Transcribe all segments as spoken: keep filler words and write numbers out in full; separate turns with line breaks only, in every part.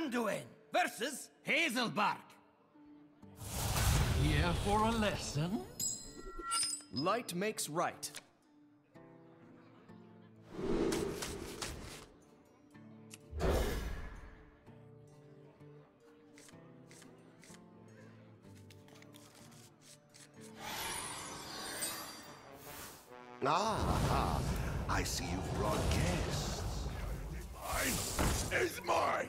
Anduin versus Hazelbark.
Here for a lesson?
Light makes right.
Ah, I see you've brought guests. Mine is mine.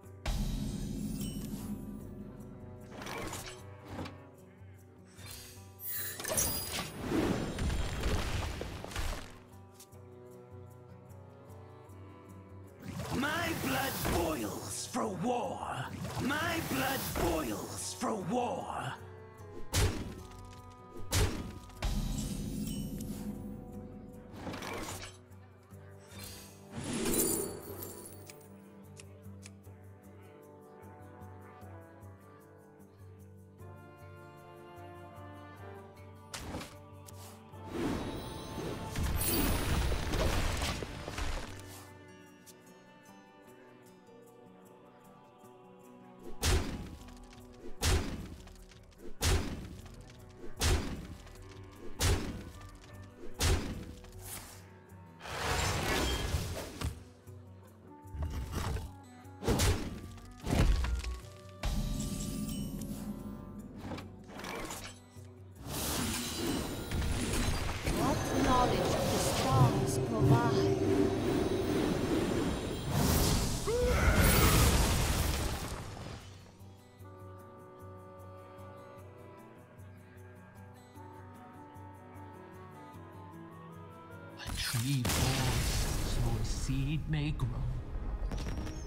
My blood boils for war. My blood boils for war.
Knowledge the stars provide.
A tree falls so a seed may grow.